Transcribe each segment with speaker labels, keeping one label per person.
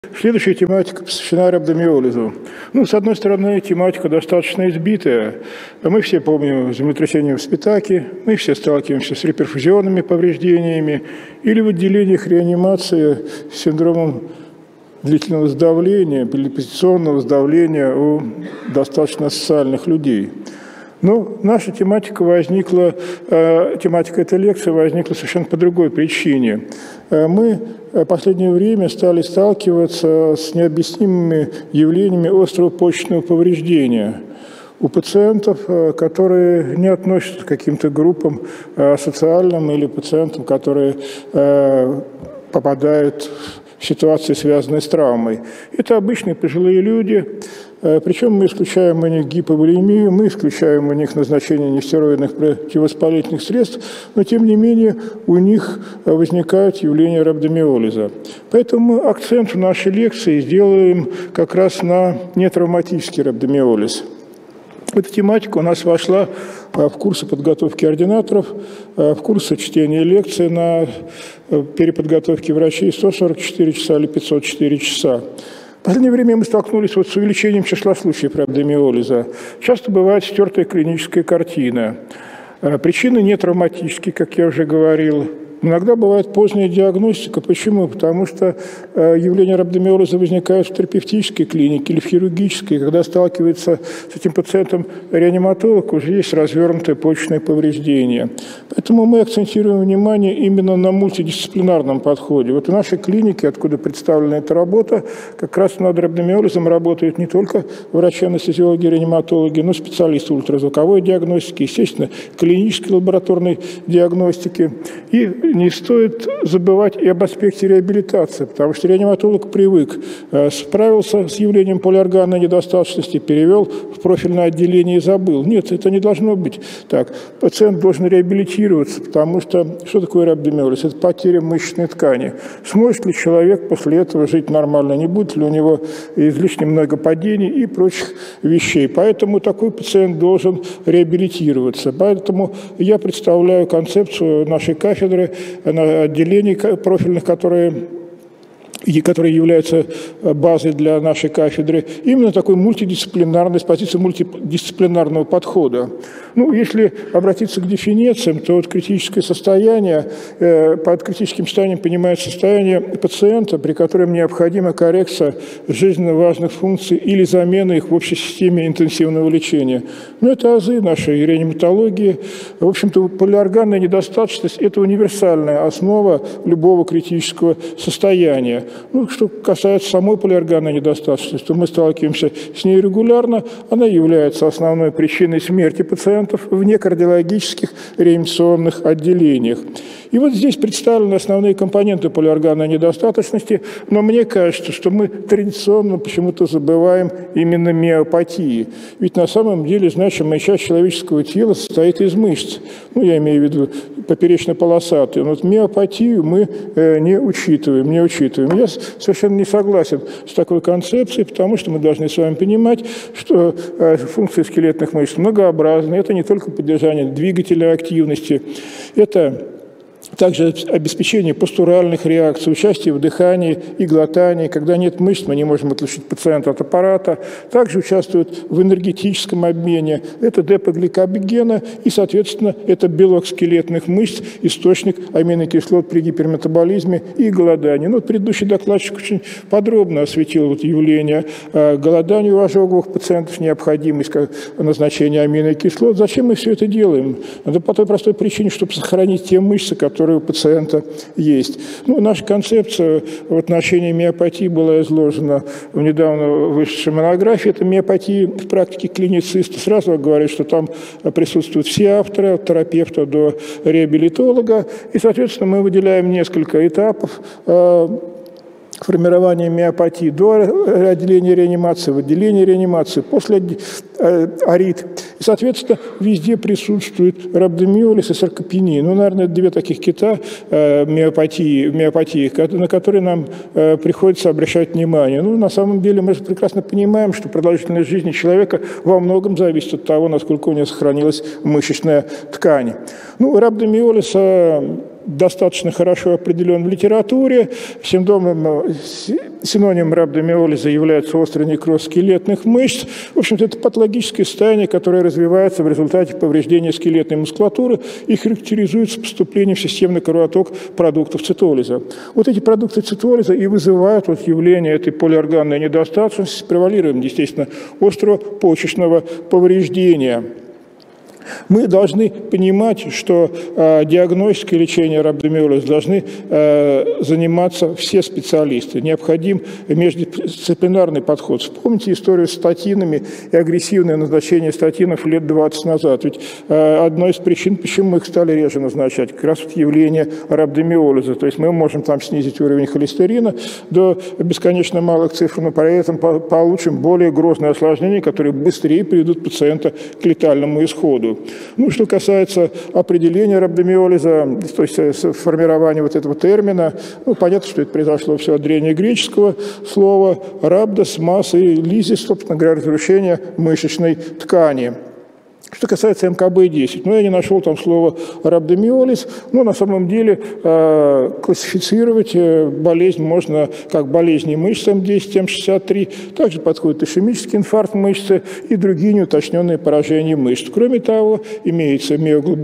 Speaker 1: Следующая тематика посвящена рhabdomyolизу. С одной стороны, тематика достаточно избитая. Мы все помним землетрясение в Спитаке, мы все сталкиваемся с реперфузионными повреждениями или в отделениях реанимации с синдромом длительного сдавления, перепозиционного сдавления у достаточно социальных людей. Но наша тематика этой лекции возникла совершенно по другой причине. Мы в последнее время стали сталкиваться с необъяснимыми явлениями острого почечного повреждения у пациентов, которые не относятся к каким-то группам социальным или пациентам, которые попадают в ситуации, связанные с травмой. Это обычные пожилые люди, причем мы исключаем у них гиповолемию, мы исключаем у них назначение нестероидных противовоспалительных средств, но тем не менее у них возникают явления рhabdomyolиза. Поэтому акцент в нашей лекции сделаем как раз на нетравматический рhabdomyolиз. Эта тематика у нас вошла в курсы подготовки ординаторов, в курсы чтения лекций на переподготовке врачей 144 часа или 504 часа. В последнее время мы столкнулись с увеличением числа случаев рhabdomyolиза. Часто бывает стертая клиническая картина. Причины не травматические, как я уже говорил. Иногда бывает поздняя диагностика. Почему? Потому что явления рhabdomyolиза возникают в терапевтической клинике или в хирургической. Когда сталкивается с этим пациентом реаниматолог, уже есть развернутое почечное повреждение. Поэтому мы акцентируем внимание именно на мультидисциплинарном подходе. Вот в нашей клинике, откуда представлена эта работа, как раз над рhabdomyolизом работают не только врачи-анестезиологи, реаниматологи, но и специалисты ультразвуковой диагностики, естественно, клинической лабораторной диагностики. И не стоит забывать и об аспекте реабилитации, потому что реаниматолог привык, справился с явлением полиорганной недостаточности, перевел в профильное отделение и забыл. Нет, это не должно быть так. Пациент должен реабилитироваться, потому что что такое рhabdomyolиз? Это потеря мышечной ткани. Сможет ли человек после этого жить нормально? Не будет ли у него излишне много падений и прочих вещей? Поэтому такой пациент должен реабилитироваться. Поэтому я представляю концепцию нашей кафедры, отделений профильных, которые являются базой для нашей кафедры, именно такой мультидисциплинарной, с позиции мультидисциплинарного подхода. Если обратиться к дефинициям, то вот критическое состояние, под критическим состоянием понимается состояние пациента, при котором необходима коррекция жизненно важных функций или замена их в общей системе интенсивного лечения. Это азы нашей реаниматологии. В общем-то, полиорганная недостаточность – это универсальная основа любого критического состояния. Что касается самой полиорганной недостаточности, то мы сталкиваемся с ней регулярно. Она является основной причиной смерти пациентов в некардиологических реанимационных отделениях. И вот здесь представлены основные компоненты полиорганной недостаточности, но мне кажется, что мы традиционно почему-то забываем именно миопатии. Ведь на самом деле значимая часть человеческого тела состоит из мышц. Я имею в виду поперечно-полосатые. Но миопатию мы не учитываем. Я совершенно не согласен с такой концепцией, потому что мы должны с вами понимать, что функции скелетных мышц многообразны. Это не только поддержание двигателя активности, это также обеспечение постуральных реакций, участие в дыхании и глотании. Когда нет мышц, мы не можем отлучить пациента от аппарата. Также участвуют в энергетическом обмене. Это депогликогена и, соответственно, это белок скелетных мышц, источник аминокислот при гиперметаболизме и голодании. Предыдущий докладчик очень подробно осветил явление голодания у ожоговых пациентов, необходимость назначения аминокислот. Зачем мы все это делаем? Это по той простой причине, чтобы сохранить те мышцы, которые у пациента есть. Наша концепция в отношении миопатии была изложена в недавно вышедшей монографии. Это миопатия в практике клинициста. Сразу говорю, что там присутствуют все авторы, от терапевта до реабилитолога. И, соответственно, мы выделяем несколько этапов формирования миопатии до отделения реанимации, в отделении реанимации, после арит. И, соответственно, везде присутствует рhabdomyolиз и саркопения. Наверное, две таких кита миопатии, на которые нам приходится обращать внимание. На самом деле мы же прекрасно понимаем, что продолжительность жизни человека во многом зависит от того, насколько у него сохранилась мышечная ткань. Рhabdomyolиз достаточно хорошо определен в литературе. Синонимом рhabdomyolиза является острый некроз скелетных мышц. В общем-то, это патологическое состояние, которое развивается в результате повреждения скелетной мускулатуры и характеризуется поступлением в системный кровоток продуктов цитолиза. Вот эти продукты цитолиза и вызывают вот явление этой полиорганной недостаточности с превалированием, естественно, острого почечного повреждения. Мы должны понимать, что диагностикой и лечением рhabdomyolиза должны заниматься все специалисты. Необходим междисциплинарный подход. Вспомните историю с статинами и агрессивное назначение статинов лет 20 назад. Ведь одной из причин, почему мы их стали реже назначать, как раз вот явление рhabdomyolиза. То есть мы можем там снизить уровень холестерина до бесконечно малых цифр, но при этом получим более грозные осложнения, которые быстрее приведут пациента к летальному исходу. Ну, что касается определения рhabdomyolиза, то есть формирования вот этого термина, ну, понятно, что это произошло все от древнегреческого слова «рhabdos», «масса» и «лизис», собственно говоря, разрушение мышечной ткани. Что касается МКБ-10, я не нашел там слова рhabdomyolиз, но на самом деле классифицировать болезнь можно как болезни мышц М10, М63, также подходит ишемический инфаркт мышцы и другие неуточненные поражения мышц. Кроме того, имеется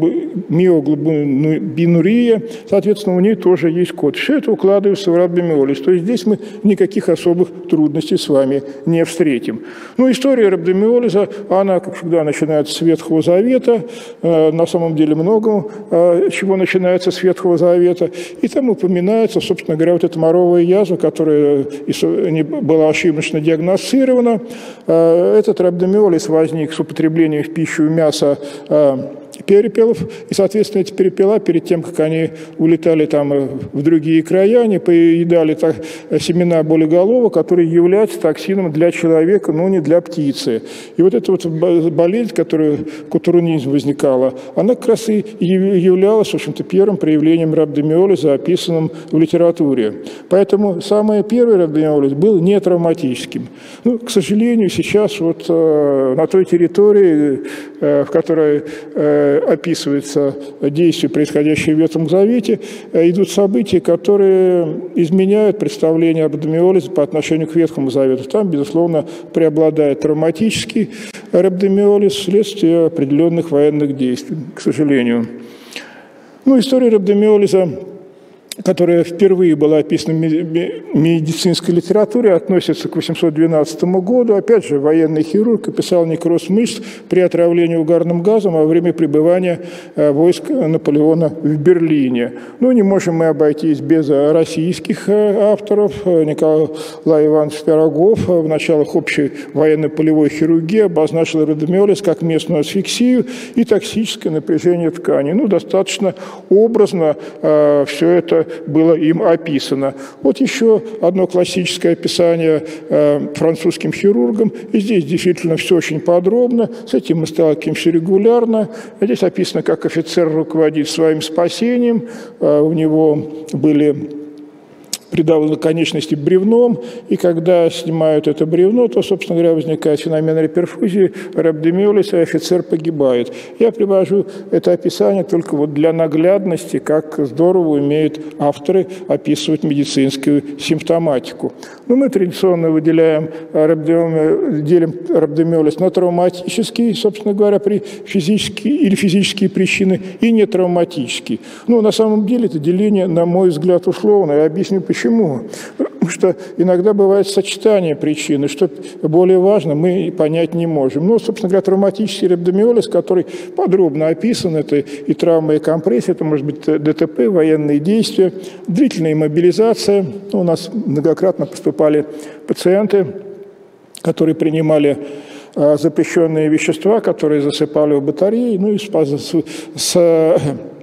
Speaker 1: миоглобинурия, соответственно, у нее тоже есть код. Все это укладывается в рhabdomyolиз, то есть здесь мы никаких особых трудностей с вами не встретим. Но история рhabdomyolиза, она, как всегда, начинается с Ветхого Завета, на самом деле многому, чего начинается с Ветхого Завета, и там упоминается, собственно говоря, вот эта моровая язва, которая была ошибочно диагностирована. Этот рhabdomyolиз возник с употреблением в пищу мяса перепелов, и, соответственно, эти перепела, перед тем, как они улетали там в другие края, они поедали семена болиголова, которые являются токсином для человека, но не для птицы. И вот эта вот болезнь, которая кутурунизм возникала, она как раз и являлась, в общем-то, первым проявлением рhabdomyolиза, описанным в литературе. Поэтому самый первый рhabdomyolиз был не травматическим. Ну, к сожалению, сейчас вот на той территории, в которой описывается действие, происходящее в Ветхом Завете, идут события, которые изменяют представление об рhabdomyolизе по отношению к Ветхому Завету. Там, безусловно, преобладает травматический рhabdomyolиз вследствие определенных военных действий, к сожалению. Ну, история рhabdomyolиза, которая впервые была описана в медицинской литературе, относится к 812 году. Опять же, военный хирург описал некроз мышц при отравлении угарным газом во время пребывания войск Наполеона в Берлине. Ну, не можем мы обойтись без российских авторов. Николай Иванович Пирогов в началах общей военно-полевой хирургии обозначил рhabdomyolиз как местную асфиксию и токсическое напряжение ткани. Ну, достаточно образно все это было им описано. Вот еще одно классическое описание французским хирургом. И здесь действительно все очень подробно. С этим мы сталкиваемся регулярно. Здесь описано, как офицер руководит своим спасением. У него были придавлены конечности бревном, и когда снимают это бревно, то, собственно говоря, возникает феномен реперфузии, рhabdomyolиз, и офицер погибает. Я привожу это описание только вот для наглядности, как здорово умеют авторы описывать медицинскую симптоматику. Но мы традиционно делим рhabdomyolиz на травматический, собственно говоря, при физические причины, и нетравматический. Но на самом деле это деление, на мой взгляд, условное. Я объясню, почему. Потому что иногда бывает сочетание причин, и что более важно, мы понять не можем. Но, собственно говоря, травматический рhabdomyolиз, который подробно описан, это и травма, и компрессия, это может быть ДТП, военные действия, длительная иммобилизация. У нас многократно поступали пациенты, которые принимали запрещенные вещества, которые засыпали в батареи, ну и с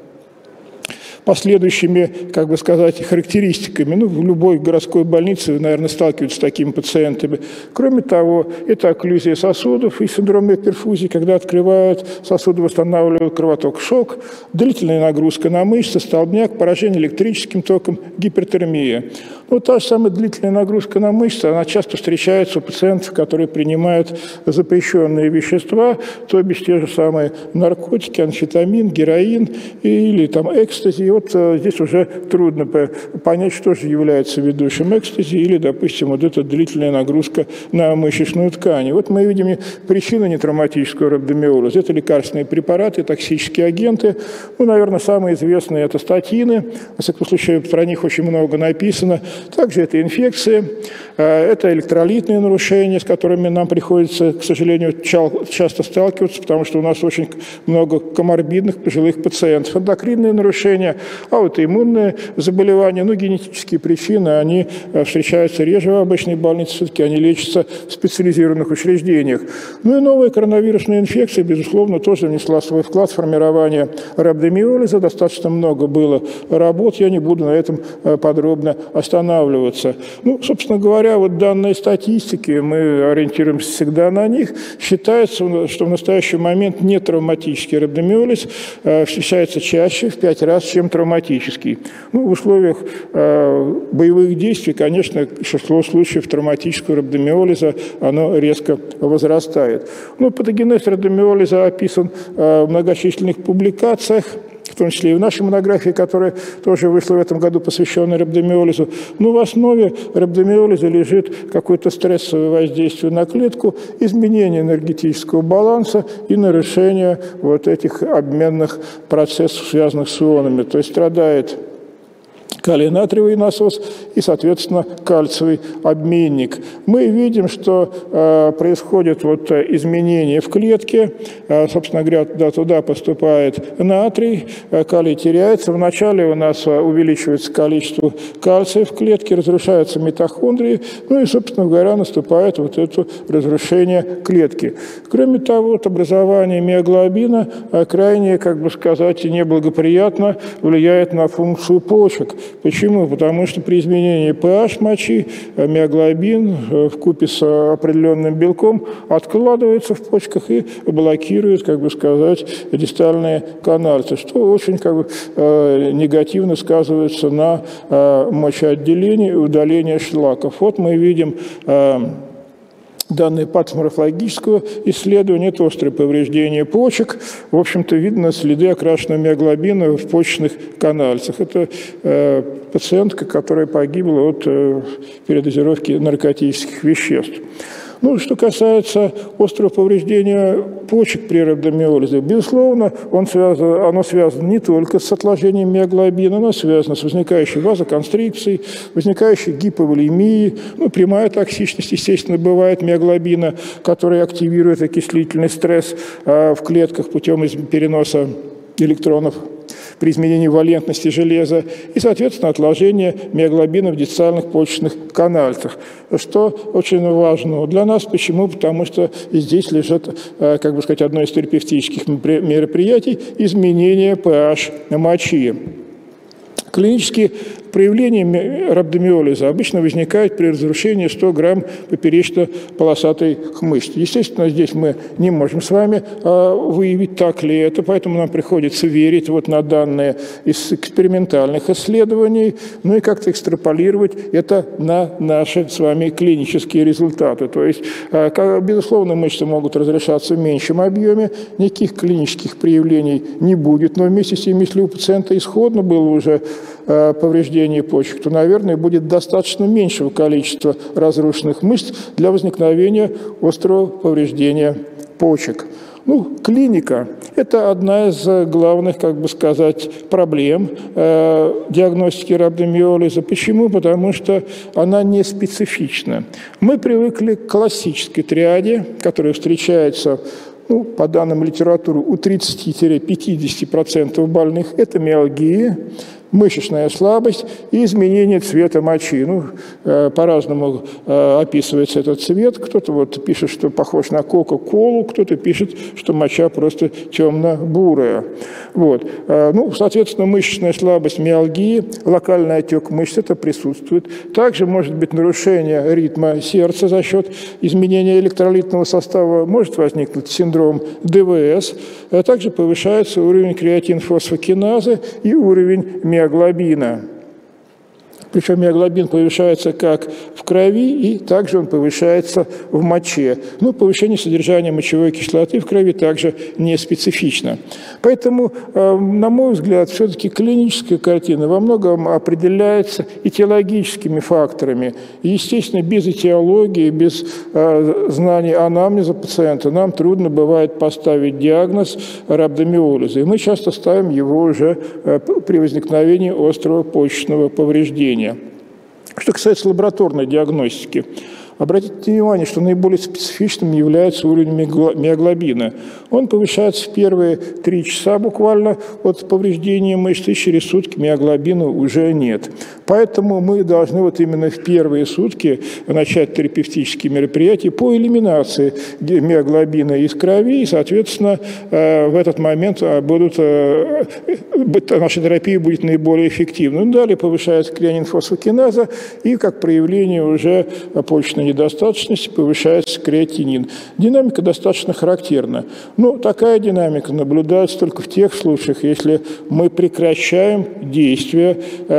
Speaker 1: последующими, как бы сказать, характеристиками. Ну, в любой городской больнице, наверное, сталкиваются с такими пациентами. Кроме того, это окклюзия сосудов и синдром перфузии, когда открывают сосуды, восстанавливают кровоток, шок, длительная нагрузка на мышцы, столбняк, поражение электрическим током, гипертермия. Ну, та же самая длительная нагрузка на мышцы, она часто встречается у пациентов, которые принимают запрещенные вещества, то бишь те же самые наркотики, амфетамин, героин или там экстази. вот здесь уже трудно понять, что же является ведущим экстази или, допустим, вот эта длительная нагрузка на мышечную ткань. Вот мы видим причину нетравматического рhabdomyolиза. Это лекарственные препараты, токсические агенты. Ну, наверное, самые известные – это статины. Во всяком случае, про них очень много написано. Также это инфекции, это электролитные нарушения, с которыми нам приходится, к сожалению, часто сталкиваться, потому что у нас очень много коморбидных пожилых пациентов. Эндокринные нарушения, аутоиммунные заболевания, ну, генетические причины, они встречаются реже в обычной больнице, все-таки они лечатся в специализированных учреждениях. Ну и новая коронавирусная инфекция, безусловно, тоже внесла свой вклад в формирование рhabdomyolиза. Достаточно много было работ, я не буду на этом подробно останавливаться. Ну, собственно говоря, вот данные статистики, мы ориентируемся всегда на них. Считается, что в настоящий момент нетравматический рhabdomyолиз встречается чаще в 5 раз, чем травматический. Ну, в условиях боевых действий, конечно, число случаев травматического рhabdomyолиза, оно резко возрастает. Ну, патогенез рhabdomyолиза описан в многочисленных публикациях, в том числе и в нашей монографии, которая тоже вышла в этом году, посвященная рhabdomyолизу. Но в основе рhabdomyолиза лежит какое-то стрессовое воздействие на клетку, изменение энергетического баланса и нарушение вот этих обменных процессов, связанных с ионами. То есть страдает калий-натриевый насос и, соответственно, кальциевый обменник. Мы видим, что происходит вот изменение в клетке. Собственно говоря, туда поступает натрий, калий теряется. Вначале у нас увеличивается количество кальция в клетке, разрушаются митохондрии, ну и, собственно говоря, наступает вот это разрушение клетки. Кроме того, вот образование миоглобина крайне, как бы сказать, неблагоприятно влияет на функцию почек. Почему? Потому что при изменении pH мочи миоглобин вкупе с определенным белком откладывается в почках и блокирует, как бы сказать, дистальные канальцы, что очень как бы негативно сказывается на мочеотделении и удалении шлаков. Вот мы видим данные патоморфологического исследования, это острое повреждение почек. В общем-то, видно следы окрашенного миоглобина в почечных канальцах. Это пациентка, которая погибла от передозировки наркотических веществ. Ну, что касается острого повреждения почек при рhabdomyолизе, безусловно, оно связано не только с отложением миоглобина, оно связано с возникающей вазоконстрикцией, возникающей гиповолемией. Ну, прямая токсичность, естественно, бывает миоглобина, которая активирует окислительный стресс в клетках путем переноса электронов при изменении валентности железа и, соответственно, отложение миоглобина в дистальных почечных канальцах, что очень важно для нас. Почему? Потому что здесь лежит, как бы сказать, одно из терапевтических мероприятий – изменение pH мочи. Клинические проявления рhabdomyолиза обычно возникают при разрушении 100 грамм поперечно-полосатых мышц. Естественно, здесь мы не можем с вами выявить, так ли это, поэтому нам приходится верить вот на данные из экспериментальных исследований, ну и как-то экстраполировать это на наши с вами клинические результаты. То есть, безусловно, мышцы могут разрешаться в меньшем объеме, никаких клинических проявлений не будет, но вместе с тем, если у пациента исходно было уже повреждение почек, то, наверное, будет достаточно меньшего количества разрушенных мышц для возникновения острого повреждения почек. Ну, клиника – это одна из главных, как бы сказать, проблем диагностики рhabdomyолиза. Почему? Потому что она не специфична. Мы привыкли к классической триаде, которая встречается, ну, по данным литературы, у 30-50% больных. Это миалгия, мышечная слабость и изменение цвета мочи. Ну, по-разному описывается этот цвет. Кто-то вот пишет, что похож на кока-колу, кто-то пишет, что моча просто темно-бурая. Вот. Ну, соответственно, мышечная слабость, миалгия, локальный отек мышц, это присутствует. Также может быть нарушение ритма сердца за счет изменения электролитного состава, может возникнуть синдром ДВС. Также повышается уровень креатинфосфокиназы и уровень миоглобина. Причем миоглобин повышается как в крови, и также он повышается в моче. Но повышение содержания мочевой кислоты в крови также не специфично. Поэтому, на мой взгляд, все-таки клиническая картина во многом определяется этиологическими факторами. И, естественно, без этиологии, без знания анамнеза пациента нам трудно бывает поставить диагноз рhabdomyolиза. И мы часто ставим его уже при возникновении острого почечного повреждения. Что касается лабораторной диагностики, обратите внимание, что наиболее специфичным является уровень миоглобина. Он повышается в первые 3 часа буквально от повреждения мышц, и через сутки миоглобина уже нет. Поэтому мы должны вот именно в первые сутки начать терапевтические мероприятия по элиминации миоглобина из крови, и, соответственно, в этот момент наша терапия будет наиболее эффективной. Далее повышается креатинин-фосфокиназа, и как проявление уже почечной недостаточности повышается креатинин. Динамика достаточно характерна. Но такая динамика наблюдается только в тех случаях, если мы прекращаем действие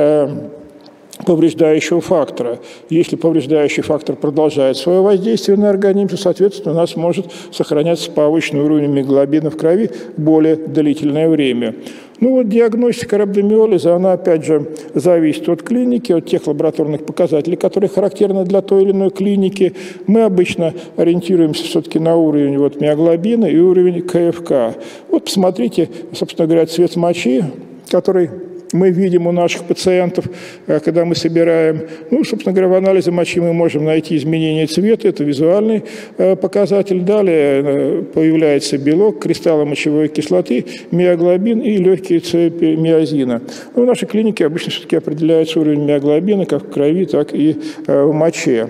Speaker 1: повреждающего фактора. Если повреждающий фактор продолжает свое воздействие на организм, то, соответственно, у нас может сохраняться повышенный уровень миоглобина в крови более длительное время. Диагностика рhabdomyolиза, она, опять же, зависит от клиники, от тех лабораторных показателей, которые характерны для той или иной клиники. Мы обычно ориентируемся все-таки на уровень миоглобина и уровень КФК. Посмотрите, собственно говоря, цвет мочи, который мы видим у наших пациентов, когда мы собираем. Собственно говоря, в анализе мочи мы можем найти изменение цвета, это визуальный показатель. Далее появляется белок, кристаллы мочевой кислоты, миоглобин и легкие цепи миозина. В нашей клинике обычно все-таки определяется уровень миоглобина как в крови, так и в моче.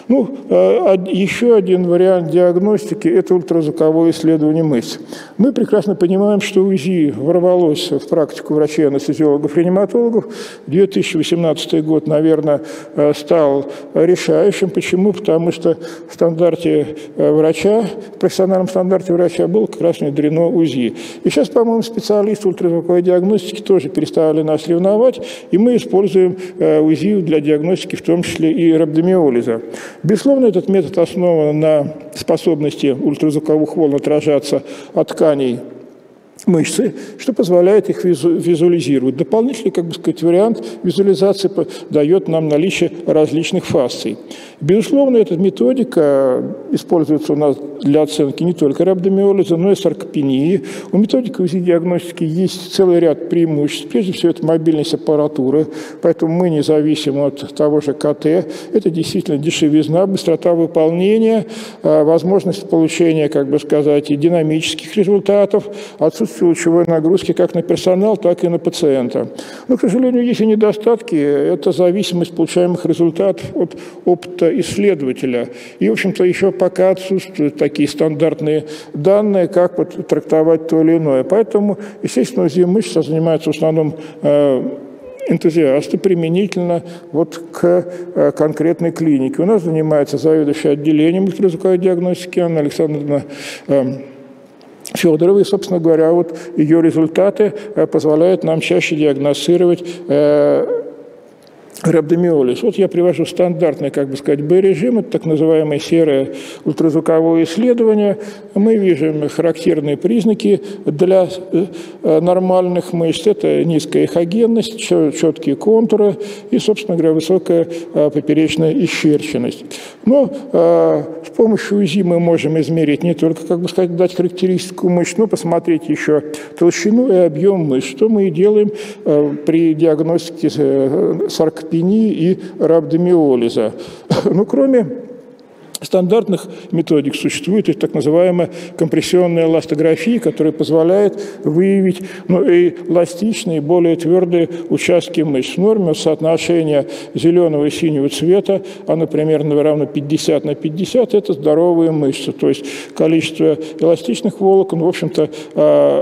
Speaker 1: Еще один вариант диагностики – это ультразвуковое исследование мышц. Мы прекрасно понимаем, что УЗИ ворвалось в практику врачей-анестезиологов-реаниматологов. 2018 год, наверное, стал решающим. Почему? Потому что в стандарте врача, в профессиональном стандарте врача было как раз внедрено УЗИ. И сейчас, по-моему, специалисты ультразвуковой диагностики тоже перестали нас ревновать, и мы используем УЗИ для диагностики, в том числе и рhabdomyolиза. Безусловно, этот метод основан на способности ультразвуковых волн отражаться от тканей мышцы, что позволяет их визуализировать. Дополнительный, вариант визуализации дает нам наличие различных фасций. Безусловно, эта методика используется у нас для оценки не только рhabdomyolиза, но и саркопении. У методики УЗИ-диагностики есть целый ряд преимуществ. Прежде всего, это мобильность аппаратуры, поэтому мы не зависим от того же КТ. Это действительно дешевизна, быстрота выполнения, возможность получения, динамических результатов, отсутствие лучевой нагрузки как на персонал, так и на пациента. Но, к сожалению, есть и недостатки. Это зависимость получаемых результатов от опыта исследователя. И, в общем-то, еще пока отсутствуют такие стандартные данные, как трактовать то или иное. Поэтому, естественно, УЗИ мышц занимаются в основном энтузиасты применительно к конкретной клинике. У нас занимается заведующая отделением ультразвуковой диагностики Анна Александровна Федорова, и, собственно говоря, ее результаты позволяют нам чаще диагностировать рhabdomyolиз. Я привожу стандартный, Б-режим, это так называемое серое ультразвуковое исследование. Мы видим характерные признаки для нормальных мышц. Это низкая эхогенность, четкие контуры и, собственно говоря, высокая поперечная исчерченность. Но с помощью УЗИ мы можем измерить не только, дать характеристику мышц, но посмотреть еще толщину и объем мышц, что мы и делаем при диагностике саркопении и рhabdomyolиза. Кроме стандартных методик существует и так называемая компрессионная эластография, которая позволяет выявить эластичные, более твердые участки мышц. В норме соотношение зеленого и синего цвета, оно примерно равно 50 на 50, это здоровые мышцы. То есть количество эластичных волокон, в общем-то,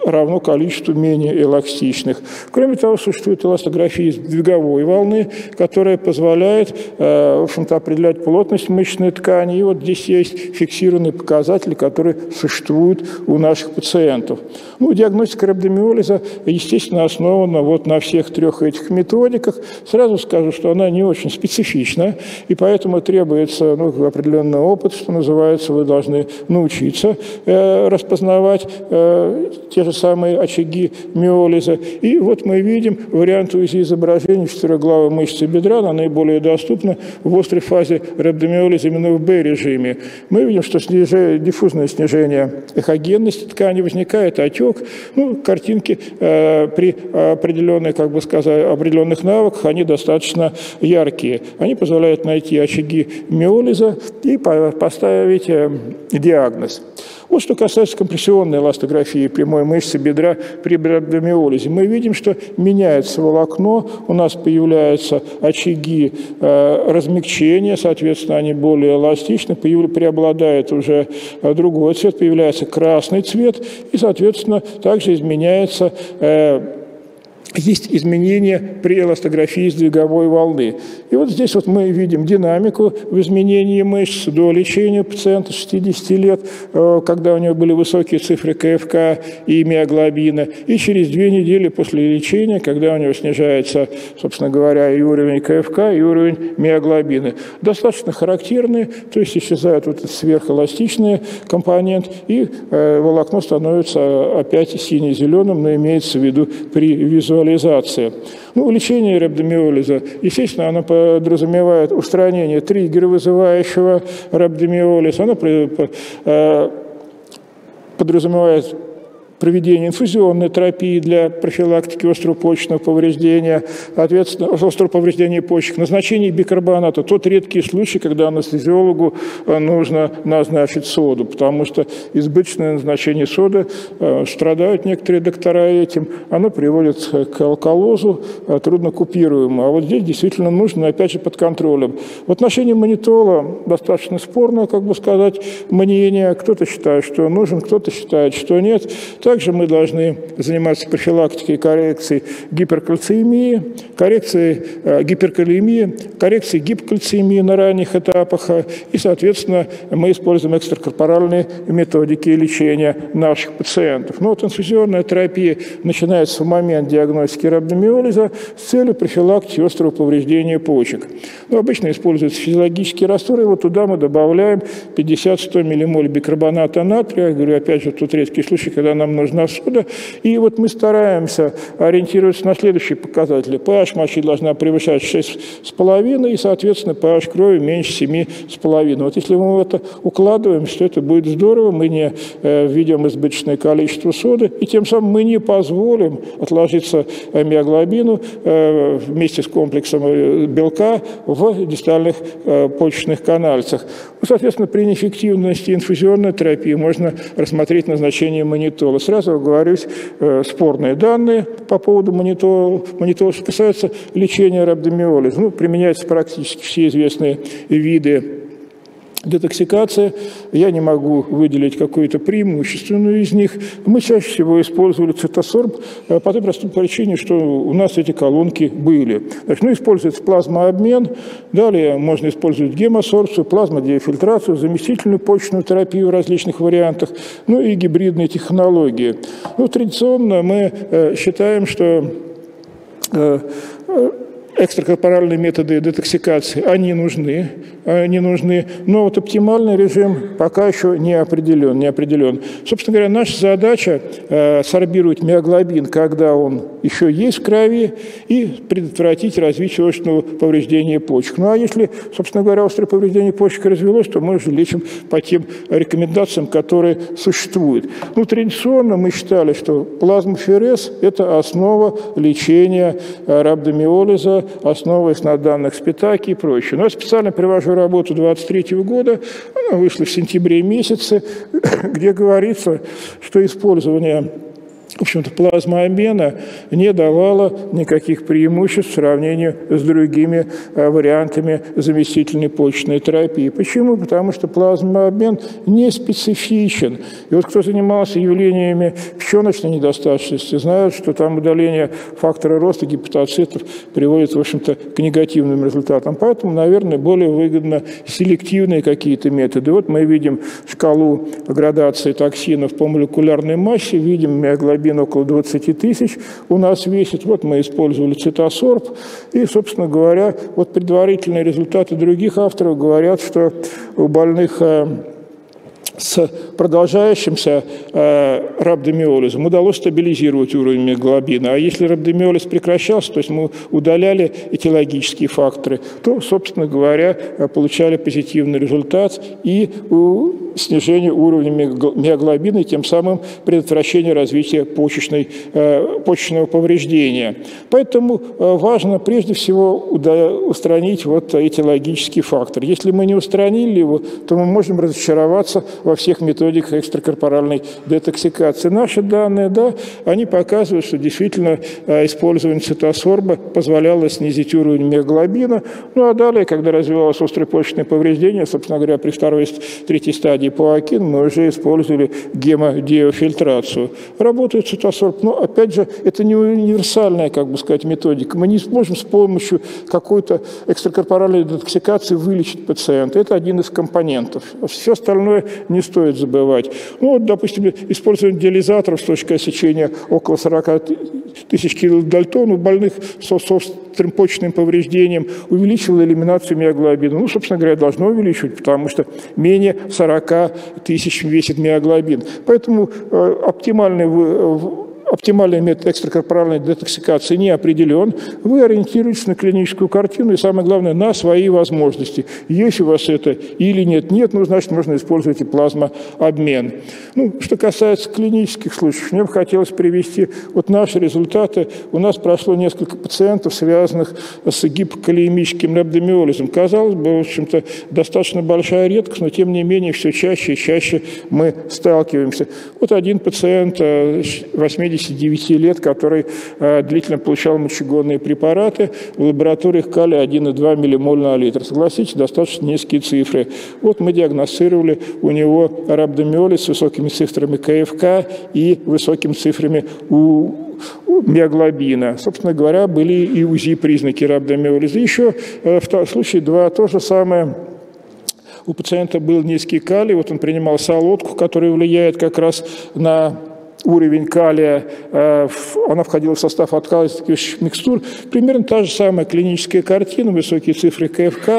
Speaker 1: равно количеству менее эластичных. Кроме того, существует эластография сдвиговой волны, которая позволяет, в общем-то, определять плотность мышечной ткани. И вот здесь есть фиксированные показатели, которые существуют у наших пациентов. Ну, диагностика рhabdomyolиза, естественно, основана вот на всех трех этих методиках. Сразу скажу, что она не очень специфична, и поэтому требуется определенный опыт, что называется, вы должны научиться распознавать те же самые очаги миолиза. И вот мы видим вариант УЗИ изображения четырехглавой мышцы бедра, она наиболее доступна в острой фазе рhabdomyolиза именно в B-режиме. Мы видим, что диффузное снижение эхогенности ткани, возникает отек. Ну, картинки при определенных навыках, они достаточно яркие. Они позволяют найти очаги миолиза и поставить диагноз. Вот что касается компрессионной эластографии прямой мышцы бедра при рhabdomyolизе. Мы видим, что меняется волокно, у нас появляются очаги размягчения, соответственно, они более эластичны, преобладает уже другой цвет, появляется красный цвет, и, соответственно, также изменяется есть изменения при эластографии сдвиговой волны. И вот здесь вот мы видим динамику в изменении мышц до лечения пациента 60 лет, когда у него были высокие цифры КФК и миоглобина, и через 2 недели после лечения, когда у него снижается, собственно говоря, и уровень КФК, и уровень миоглобина. Достаточно характерные, то есть исчезает вот этот сверхэластичный компонент, и волокно становится опять сине-зеленым, но имеется в виду при визуализации. Ну, лечение рhabdomyolиза, естественно, оно подразумевает устранение триггера, вызывающего рhabdomyolиз, оно подразумевает проведение инфузионной терапии для профилактики остроопочечного повреждения, соответственно, острого повреждения почек, назначение бикарбоната, тот редкий случай, когда анестезиологу нужно назначить соду, потому что избыточное назначение соды, страдают некоторые доктора этим, оно приводит к алкалозу, труднокупируемому. А вот здесь действительно нужно, опять же, под контролем. В отношении манитола достаточно спорное, как бы сказать, мнение. Кто-то считает, что нужен, кто-то считает, что нет. Также мы должны заниматься профилактикой и коррекцией гиперкальциемии, коррекцией гиперкалемии, коррекцией гипокальциемии на ранних этапах. И, соответственно, мы используем экстракорпоральные методики лечения наших пациентов. Но вот инфузионная терапия начинается в момент диагностики рhabdomyolиза с целью профилактики острого повреждения почек. Но обычно используются физиологические растворы, и вот туда мы добавляем 50-100 миллимоль бикарбоната натрия. Я говорю, опять же, тут редкий случай, когда нам нужна сода. И вот мы стараемся ориентироваться на следующие показатели. pH мочи должна превышать 6,5, и, соответственно, pH крови меньше 7,5. Вот если мы в это укладываемся, то это будет здорово, мы не введем избыточное количество соды, и тем самым мы не позволим отложиться миоглобину вместе с комплексом белка в дистальных почечных канальцах. Ну, соответственно, при неэффективности инфузионной терапии можно рассмотреть назначение манитола. Сразу оговорюсь, спорные данные по поводу манитола. Что касается лечения рhabdomyolиза, ну, применяются практически все известные виды детоксикации. Я не могу выделить какую-то преимущественную из них. Мы чаще всего использовали цитосорб по той простой причине, что у нас эти колонки были. Значит, ну, используется плазмообмен, далее можно использовать гемосорбцию, плазмодиафильтрацию, заместительную почечную терапию в различных вариантах, ну и гибридные технологии. Ну, традиционно мы считаем, что экстракорпоральные методы детоксикации, они нужны, но вот оптимальный режим пока еще не определен. Собственно говоря, наша задача сорбировать миоглобин, когда он еще есть в крови, и предотвратить развитие острого повреждения почек. Ну а если, собственно говоря, острое повреждение почек развелось, то мы уже лечим по тем рекомендациям, которые существуют. Ну, традиционно мы считали, что плазмоферез – это основа лечения рhabdomyolиза, основываясь на данных Спитаки и прочее. Но я специально привожу работу 23 года, она вышла в сентябре месяце, где говорится, что использование В общем-то, плазма обмена не давала никаких преимуществ в сравнении с другими вариантами заместительной почечной терапии. Почему? Потому что плазмообмен не специфичен. И вот кто занимался явлениями печеночной недостаточности, знает, что там удаление фактора роста гепатоцитов приводит, в общем-то, к негативным результатам. Поэтому, наверное, более выгодно селективные какие-то методы. Вот мы видим шкалу градации токсинов по молекулярной массе, видим миоглобин около 20 тысяч у нас весит. Вот мы использовали цитосорб. И, собственно говоря, вот предварительные результаты других авторов говорят, что у больных с продолжающимся рhabdomиолизом удалось стабилизировать уровень миоглобина. А если рhabdomиолиз прекращался, то есть мы удаляли этиологические факторы, то, собственно говоря, получали позитивный результат и снижение уровня миоглобина, и тем самым предотвращение развития почечного повреждения. Поэтому важно прежде всего устранить вот этиологический фактор. Если мы не устранили его, то мы можем разочароваться во всех методиках экстракорпоральной детоксикации. Наши данные, да, они показывают, что действительно использование цитосорба позволяло снизить уровень миоглобина. Ну а далее, когда развивалось острое почечное повреждение, собственно говоря, при третьей стадии ПОАКИН мы уже использовали гемодиофильтрацию. Работает цитосорб, но опять же это не универсальная, как бы сказать, методика. Мы не сможем с помощью какой-то экстракорпоральной детоксикации вылечить пациента. Это один из компонентов. Все остальное не стоит забывать. Ну, вот, допустим, использование диализаторов с точки осечения около 40 тысяч килодальтон у больных с острым почечным повреждением увеличивало элиминацию миоглобина. Ну, собственно говоря, должно увеличивать, потому что менее 40 тысяч весит миоглобин. Поэтому оптимальный метод экстракорпоральной детоксикации не определен. Вы ориентируетесь на клиническую картину и, самое главное, на свои возможности. Есть у вас это или нет? Нет, ну, значит, можно использовать и плазмообмен. Ну, что касается клинических случаев, мне бы хотелось привести вот наши результаты. У нас прошло несколько пациентов, связанных с гипокалиемическим рhabdomиолизом. Казалось бы, в общем-то, достаточно большая редкость, но, тем не менее, все чаще и чаще мы сталкиваемся. Вот один пациент 89 лет, который длительно получал мочегонные препараты, в лабораториях калия 1,2 миллимоль на литр. Согласитесь, достаточно низкие цифры. Вот мы диагностировали у него рhabdomиолиз с высокими цифрами КФК и высокими цифрами у миоглобина. Собственно говоря, были и УЗИ признаки рhabdomиолиза. Еще в случае 2 то же самое. У пациента был низкий калий, вот он принимал солодку, которая влияет как раз на уровень калия, она входила в состав откалывающих микстур. Примерно та же самая клиническая картина, высокие цифры КФК,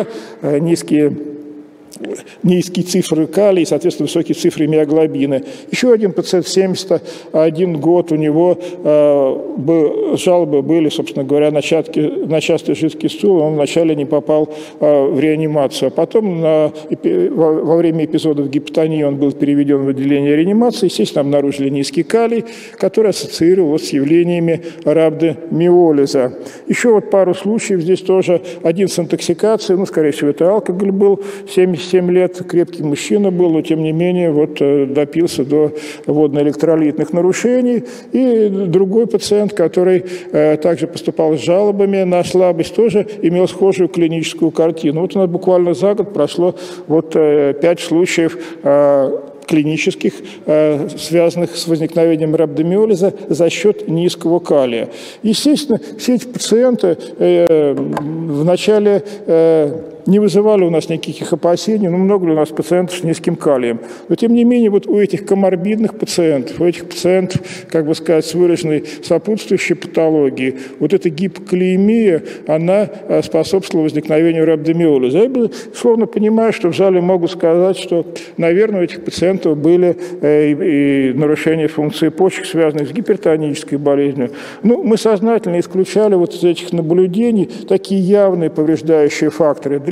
Speaker 1: низкие цифры калия и, соответственно, высокие цифры миоглобина. Еще один пациент, 71 год, у него жалобы были, собственно говоря, на частый жидкий стул, он вначале не попал в реанимацию, а потом во время эпизодов гипотонии он был переведен в отделение реанимации, естественно, обнаружили низкий калий, который ассоциировал с явлениями рhabdomиолиза. Еще вот пару случаев, здесь тоже один с интоксикацией, ну, скорее всего, это алкоголь был, 77 лет, крепкий мужчина был, но тем не менее вот допился до водно-электролитных нарушений. И другой пациент, который также поступал с жалобами на слабость, тоже имел схожую клиническую картину. Вот у нас буквально за год прошло вот 5 случаев клинических, связанных с возникновением рhabdomиолиза за счет низкого калия. Естественно, все эти пациенты вначале не вызывали у нас никаких опасений, но много ли у нас пациентов с низким калием. Но, тем не менее, вот у этих коморбидных пациентов, у этих пациентов, как бы сказать, с выраженной сопутствующей патологией, вот эта гипокалиемия, она способствовала возникновению рhabdomиолиза. Я, безусловно, понимаю, что в зале могут сказать, что, наверное, у этих пациентов были и нарушения функции почек, связанные с гипертонической болезнью. Ну, мы сознательно исключали вот из этих наблюдений такие явные повреждающие факторы.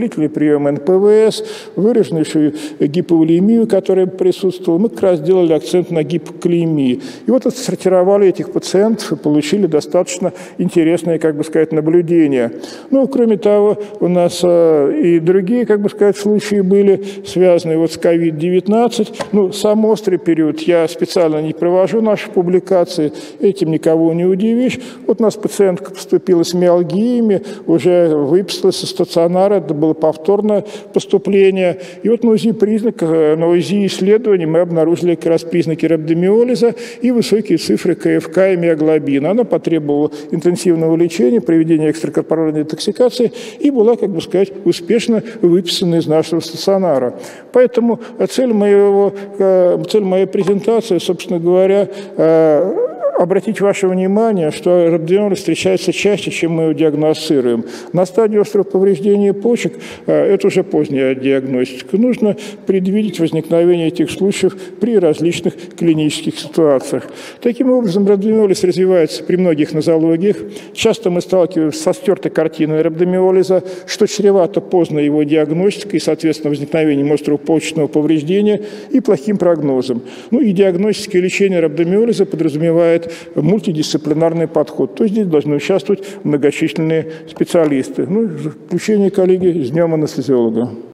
Speaker 1: длительный прием НПВС, выраженную гиповолемию, которая присутствовала. Мы как раз делали акцент на гипоклемии. И вот отсортировали этих пациентов и получили достаточно интересные, как бы сказать, наблюдения. Ну, кроме того, у нас и другие, как бы сказать, случаи были, связанные вот с COVID-19. Ну, сам острый период я специально не провожу наши публикации, этим никого не удивишь. Вот у нас пациентка поступила с миалгиями, уже выписалась со стационара, это было повторное поступление. И вот на УЗИ исследований мы обнаружили как раз признаки рhabdomyолиза и высокие цифры КФК и миоглобина. Она потребовала интенсивного лечения, проведения экстракорпоральной детоксикации и была, как бы сказать, успешно выписана из нашего стационара. Поэтому цель моей презентации, собственно говоря, обратить ваше внимание, что рhabdomyолиз встречается чаще, чем мы его диагностируем. На стадии острого повреждения почек это уже поздняя диагностика. Нужно предвидеть возникновение этих случаев при различных клинических ситуациях. Таким образом, рhabdomyолиз развивается при многих нозологиях. Часто мы сталкиваемся со стертой картиной рhabdomyолиза, что чревато поздной его диагностикой и, соответственно, возникновением острого почечного повреждения и плохим прогнозом. Ну и диагностика и лечение рhabdomyолиза подразумевает мультидисциплинарный подход. То есть здесь должны участвовать многочисленные специалисты. Ну, в заключение, коллеги, с Днем анестезиолога.